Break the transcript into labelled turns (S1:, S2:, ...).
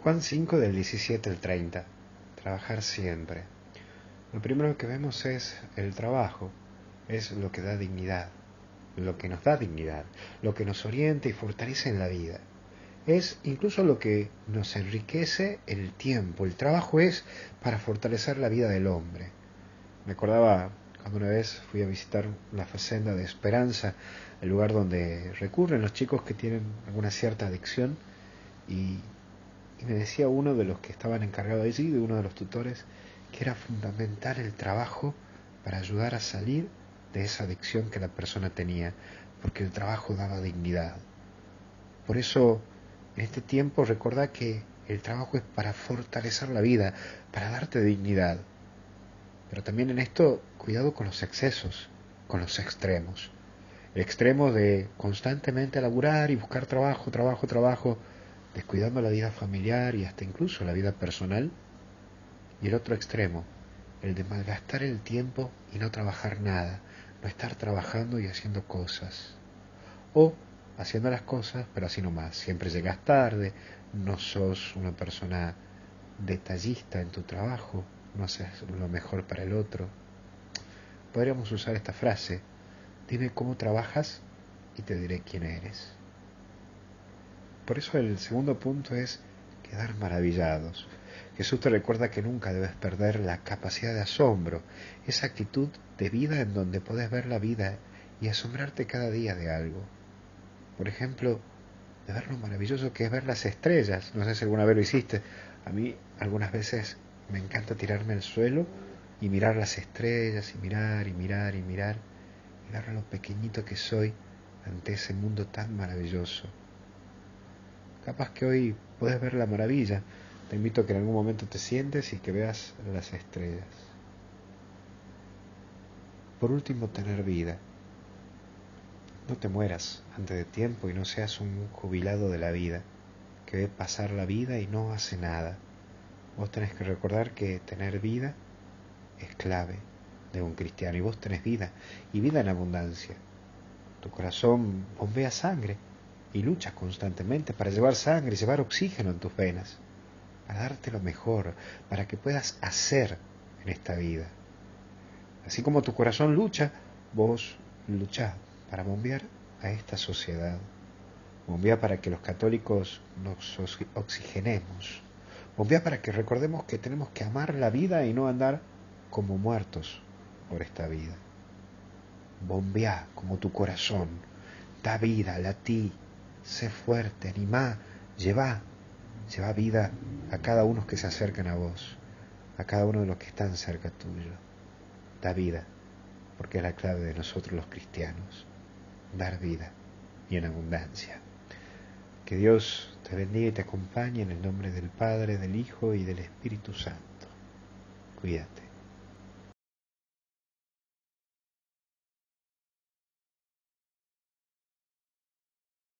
S1: Juan 5 del 17 al 30. Trabajar siempre. Lo primero que vemos es el trabajo, es lo que da dignidad, lo que nos da dignidad, lo que nos orienta y fortalece en la vida. Es incluso lo que nos enriquece el tiempo. El trabajo es para fortalecer la vida del hombre. Me acordaba cuando una vez fui a visitar la Facenda de Esperanza, el lugar donde recurren los chicos que tienen alguna cierta adicción, y me decía uno de los que estaban encargados allí, de uno de los tutores, que era fundamental el trabajo para ayudar a salir de esa adicción que la persona tenía, porque el trabajo daba dignidad. Por eso, en este tiempo, recordá que el trabajo es para fortalecer la vida, para darte dignidad. Pero también en esto, cuidado con los excesos, con los extremos. El extremo de constantemente laburar y buscar trabajo, trabajo, trabajo, descuidando la vida familiar y hasta incluso la vida personal. Y el otro extremo, el de malgastar el tiempo y no trabajar nada, no estar trabajando y haciendo cosas. O haciendo las cosas, pero así nomás, siempre llegas tarde, no sos una persona detallista en tu trabajo, no haces lo mejor para el otro. Podríamos usar esta frase: dime cómo trabajas y te diré quién eres. Por eso el segundo punto es quedar maravillados. Jesús te recuerda que nunca debes perder la capacidad de asombro, esa actitud de vida en donde podés ver la vida y asombrarte cada día de algo. Por ejemplo, de ver lo maravilloso que es ver las estrellas. No sé si alguna vez lo hiciste. A mí algunas veces me encanta tirarme al suelo y mirar las estrellas y mirar y mirar y mirar y ver lo pequeñito que soy ante ese mundo tan maravilloso. Capaz que hoy puedes ver la maravilla. Te invito a que en algún momento te sientes y que veas las estrellas. Por último, tener vida. No te mueras antes de tiempo y no seas un jubilado de la vida, que ve pasar la vida y no hace nada. Vos tenés que recordar que tener vida es clave de un cristiano, y vos tenés vida, y vida en abundancia. Tu corazón bombea sangre y luchas constantemente para llevar sangre, llevar oxígeno en tus venas, para darte lo mejor, para que puedas hacer en esta vida. Así como tu corazón lucha, vos luchás para bombear a esta sociedad. Bombea para que los católicos nos oxigenemos. Bombea para que recordemos que tenemos que amar la vida y no andar como muertos por esta vida. Bombea como tu corazón. Da vida, latí, sé fuerte, animá, lleva vida a cada uno que se acercan a vos, a cada uno de los que están cerca tuyo. Da vida, porque es la clave de nosotros los cristianos, dar vida y en abundancia. Que Dios te bendiga y te acompañe en el nombre del Padre, del Hijo y del Espíritu Santo. Cuídate.